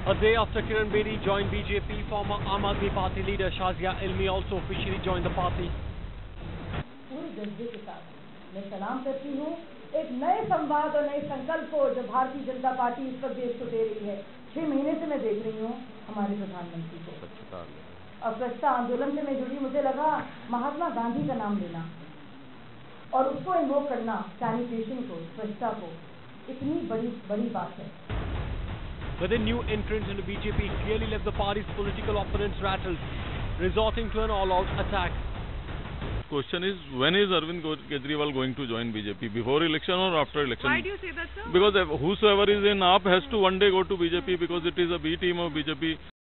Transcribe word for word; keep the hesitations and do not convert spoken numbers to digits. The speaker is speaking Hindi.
A day after Kiran Bedi joined B J P, former Aam Aadmi Party leader Shazia Ilmi also officially joined the party. पूरी जज्बे के साथ मैं सलाम करती हूँ एक नए संवाद और नए संकल्प को जो भारतीय जनता पार्टी इस पर देश को दे रही है। छह महीने से मैं देख रही हूँ हमारे प्रधानमंत्री को और स्वच्छता आंदोलन से मैं जुड़ी, मुझे लगा महात्मा गांधी का नाम लेना और उसको इन्वोक करना, सैनिटेशन को, स्वच्छता को, इतनी बड़ी बड़ी बात है। With the new entrants into B J P clearly left the party's political opponents rattled, resorting to an all-out attack. Question is, when is Arvind Kejriwal going to join B J P? Before election or after election? Why do you say that, sir? Because whosoever is in A A P has to one day go to B J P because it is a B team of B J P.